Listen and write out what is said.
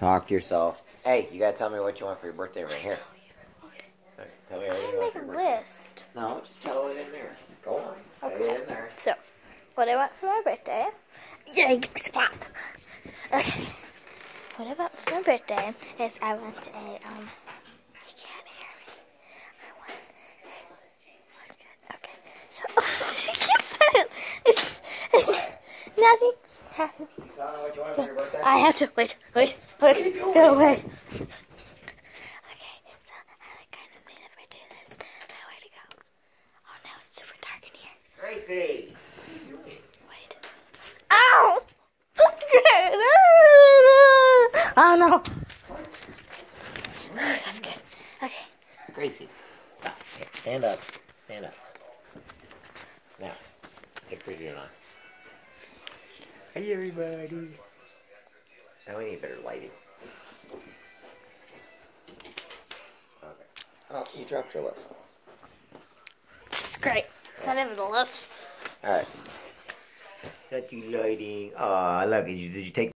Talk to yourself. Hey, you gotta tell me what you want for your birthday right here. Okay, tell me everything you want for your birthday. Make a list. No, just tell it in there. Go on. Okay. Say it in there. So, what I want for my birthday. Yay, guys, pop. Okay. What I want for my birthday is I want a, you can't hear me. Okay. So, it's nothing happened. Tell me what you want for your birthday. I have to, wait. No way. Okay, so I kind of made a birthday list. But where'd it go? Oh no, it's super dark in here. Gracie, what are you doing? Wait. Ow! Oh no. What? That's good. Okay. Gracie, stop. Here, stand up. Stand up. Now, take your video on. Hey everybody. Now we need better lighting. Okay. Oh, you dropped your list. It's great. It's not even the list. Alright. Got you lighting. Oh, I love it. Did you take